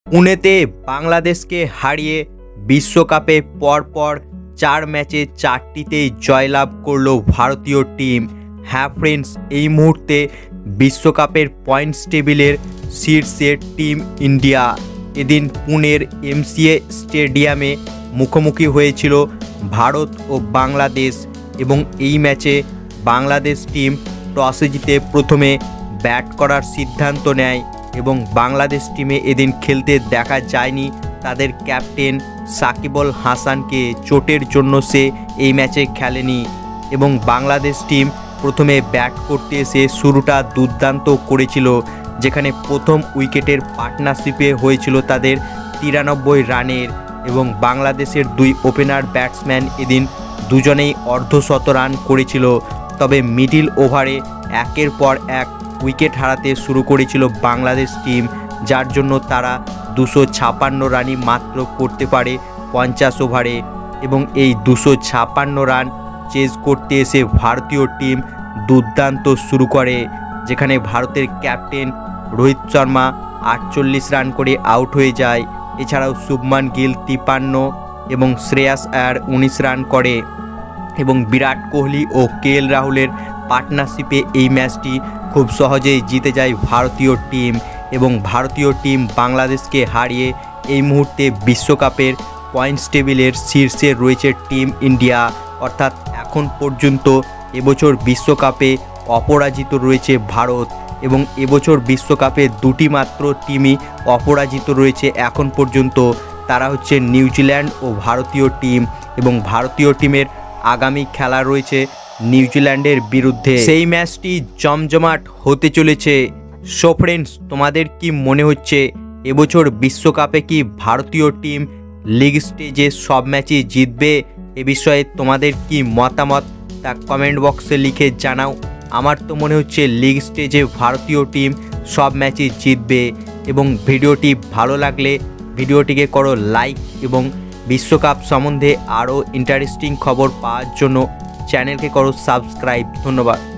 পুনেতে বাংলাদেশকে হারিয়ে বিশ্বকাপে পরপর 4 ম্যাচে 4টিতেই জয়লাভ করল ভারতীয় টিম। হ্যাঁ ফ্রেন্ডস, এই মুহূর্তে বিশ্বকাপের পয়েন্টস টেবিলের শীর্ষে টিম ইন্ডিয়া। এদিন পুনের এমসিএ স্টেডিয়ামে মুখোমুখি হয়েছিল ভারত ও বাংলাদেশ এবং এই ম্যাচে বাংলাদেশ টিম টসে জিতে প্রথমে ব্যাট করার সিদ্ধান্ত নেয় এবং বাংলাদেশ টিমে এদিন খেলতে দেখা যায়নি তাদের ক্যাপ্টেন সাকিবুল হাসানকে। চোটের জন্য সে এই ম্যাচে খেলেনি এবং বাংলাদেশ টিম প্রথমে ব্যাট করতে এসে শুরুটা দুর্দান্ত করেছিল, যেখানে প্রথম উইকেটের পার্টনারশিপে হয়েছিল তাদের 93 রানের এবং বাংলাদেশের 2 ওপেনার ব্যাটসম্যান এদিন দুজনেই অর্ধশত রান করেছিল। তবে মিডিল ওভারে একের পর এক উইকেট হারাতে শুরু করেছিল বাংলাদেশ টিম, যার জন্য তারা 256 রানই মাত্র করতে পারে 50 ওভারে এবং এই 256 রান চেজ করতে এসে ভারতীয় টিম দুর্দান্ত শুরু করে, যেখানে ভারতের ক্যাপ্টেন রোহিত শর্মা 48 রান করে আউট হয়ে যায়। এছাড়াও শুভমান গিল 53 এবং শ্রেয়াস আয়ার 19 রান করে এবং বিরাট কোহলি ও কেএল রাহুলের পার্টনারশিপে এই ম্যাচটি খুব সহজেই জিতে যায় ভারতীয় টিম এবং ভারতীয় টিম বাংলাদেশকে হারিয়ে এই মুহূর্তে বিশ্বকাপের পয়েন্টস টেবিলের শীর্ষে রয়েছে টিম ইন্ডিয়া। অর্থাৎ এখন পর্যন্ত এবছর বিশ্বকাপে অপরাজিত রয়েছে ভারত এবং এবছর বিশ্বকাপে 2টি মাত্র টিমই অপরাজিত রয়েছে এখন পর্যন্ত। তারা হচ্ছে নিউজিল্যান্ড ও ভারতীয় টিম এবং ভারতীয় টিমের আগামী খেলা রয়েছে নিউজিল্যান্ডের বিরুদ্ধে। সেই ম্যাচটি জমজমাট হতে চলেছে। সো ফ্রেন্ডস, তোমাদের কি মনে হচ্ছে এবছর বিশ্বকাপে কি ভারতীয় টিম লিগ স্টেজে সব ম্যাচই জিতবে? এ বিষয়ে তোমাদের কি মতামত তা কমেন্ট বক্সে লিখে জানাও। আমার তো মনে হচ্ছে লিগ স্টেজে ভারতীয় টিম সব ম্যাচই জিতবে এবং ভিডিওটি ভালো লাগলে ভিডিওটিকে করো লাইক এবং বিশ্বকাপ সম্বন্ধে আরও ইন্টারেস্টিং খবর পাওয়ার জন্য চ্যানেলকে করো সাবস্ক্রাইব। ধন্যবাদ।